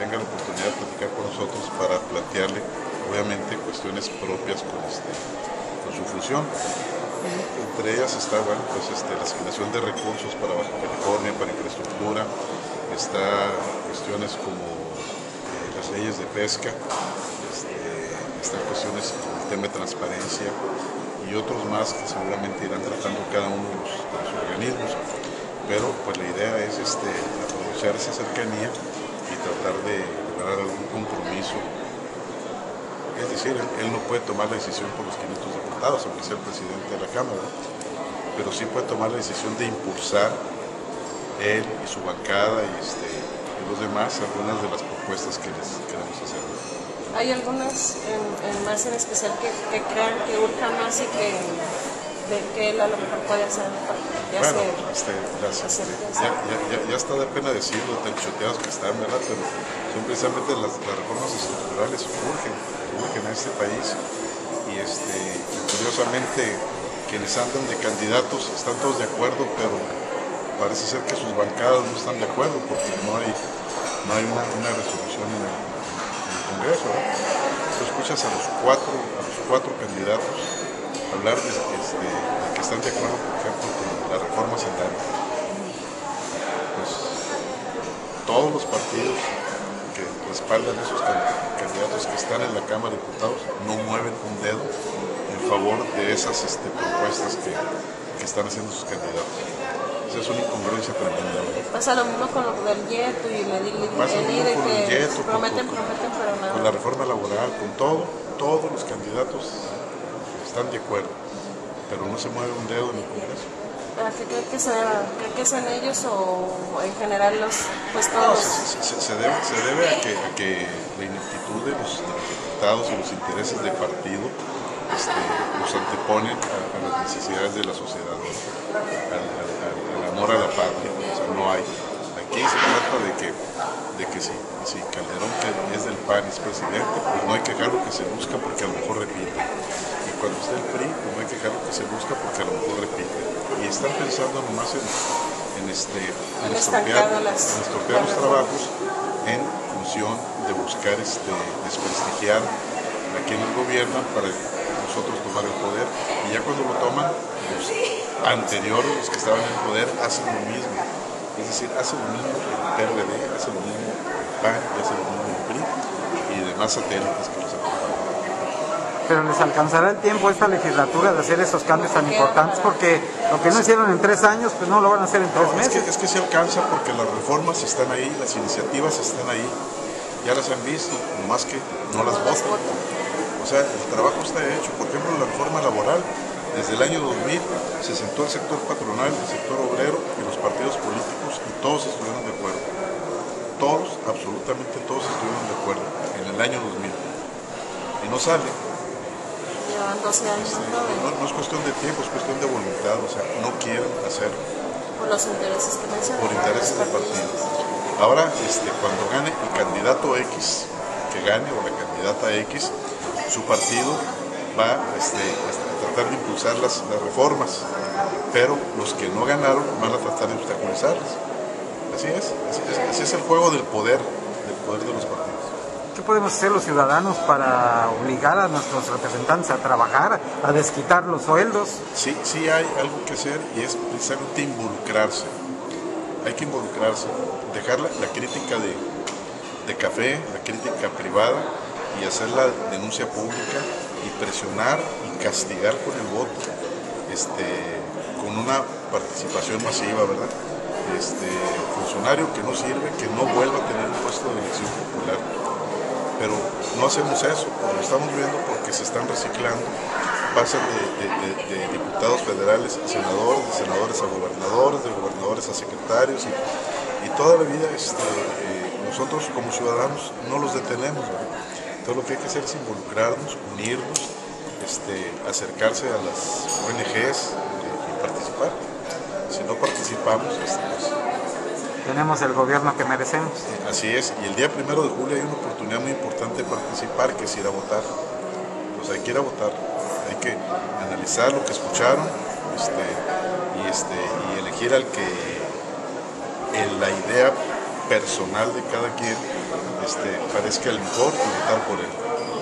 tenga la oportunidad de platicar con nosotros para plantearle, obviamente, cuestiones propias con su función. Entre ellas está, bueno, pues la asignación de recursos para Baja California, para infraestructura, está cuestiones como las leyes de pesca, están cuestiones como el tema de transparencia y otros más que seguramente irán tratando cada uno de los organismos. Pero pues la idea es aprovechar esa cercanía y tratar de lograr algún compromiso. Es decir, él no puede tomar la decisión por los 500 diputados, aunque sea el presidente de la Cámara, pero sí puede tomar la decisión de impulsar él y su bancada y los demás algunas de las propuestas que les queremos hacer. ¿Hay algunas más en especial que crean que urja más y que él a lo mejor puede hacer? Bueno, gracias. Ya está de pena decirlo, tan choteados que están, ¿verdad? Pero son precisamente las reformas estructurales urgen a este país y curiosamente quienes andan de candidatos están todos de acuerdo, pero parece ser que sus bancadas no están de acuerdo porque no hay una resolución en el Congreso, ¿verdad? Tú escuchas a los cuatro candidatos hablar de que están de acuerdo, por ejemplo, con la reforma sanitaria. Pues todos los partidos que respaldan a esos candidatos que están en la Cámara de Diputados no mueven un dedo en favor de esas propuestas que están haciendo sus candidatos. Esa es una incongruencia tremenda, ¿verdad? Pasa lo mismo con lo del YETU y el IDE que prometen, pero nada. Con la reforma laboral, con todos los candidatos están de acuerdo, pero no se mueve un dedo en el Congreso. ¿Qué cree que se deba? ¿Cree que sean ellos o en general pues todos? No, se debe a que la ineptitud de los diputados y los intereses de partido los anteponen a las necesidades de la sociedad, al amor a la patria. O sea, no hay. Aquí se trata de que si Calderón, que es del PAN, es presidente, pues no hay que dejarlo que se busca porque a lo mejor repite. Y cuando esté el PRI, pues no hay que dejarlo que se busca porque a lo mejor repite. Y están pensando nomás en estropear los trabajos en función de buscar desprestigiar a quienes gobiernan para nosotros tomar el poder. Y ya cuando lo toman, los anteriores, los que estaban en el poder, hacen lo mismo. Es decir, hace lo mismo el PRD, hace lo mismo el PAN, hace lo mismo el PRI y demás satélites que los acompañan. Pero les alcanzará el tiempo esta legislatura de hacer esos cambios tan importantes, porque lo que no hicieron en 3 años, pues no lo van a hacer en 3 meses. Es que se alcanza porque las reformas están ahí, las iniciativas están ahí, ya las han visto, nomás que no las votan. O sea, el trabajo está hecho. Por ejemplo, la reforma laboral, desde el año 2000 se sentó el sector patronal, el sector obrero y los partidos políticos y todos estuvieron de acuerdo. Todos, absolutamente todos estuvieron de acuerdo en el año 2000. Y no sale. Llevan 12 años. No es cuestión de tiempo, es cuestión de voluntad. O sea, no quieren hacerlo. Por los intereses que mencionan. Por intereses del partido. Ahora, cuando gane el candidato X, que gane, o la candidata X, su partido va a tratar de impulsar las reformas, pero los que no ganaron van a tratar de obstaculizarlas. Así es el juego del poder de los partidos. ¿Qué podemos hacer los ciudadanos para obligar a nuestros representantes a trabajar, a desquitar los sueldos? Sí hay algo que hacer y es precisamente involucrarse. Hay que involucrarse, dejar la crítica de café, la crítica privada y hacer la denuncia pública y presionar y castigar con el voto, con una participación masiva, ¿verdad? Funcionario que no sirve, que no vuelva a tener un puesto de elección popular. Pero no hacemos eso, lo estamos viendo porque se están reciclando, pasan de diputados federales a senadores, de senadores a gobernadores, de gobernadores a secretarios y toda la vida nosotros como ciudadanos no los detenemos, ¿verdad? Entonces lo que hay que hacer es involucrarnos, unirnos, acercarse a las ONGs y participar. Si no participamos, tenemos el gobierno que merecemos. Así es, y el día 1 de julio hay una oportunidad muy importante de participar, que es ir a votar. Pues hay que ir a votar, hay que analizar lo que escucharon y elegir al que en la idea personal de cada quien parezca el mejor y votar por él.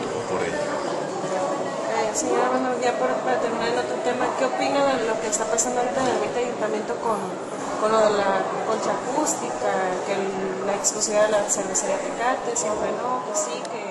Señora, bueno, ya para terminar en otro tema, ¿qué opina de lo que está pasando ahorita en el 20 ayuntamiento con lo de la concha acústica, que la exclusividad de la cervecería Tecate, siempre no, que sí, que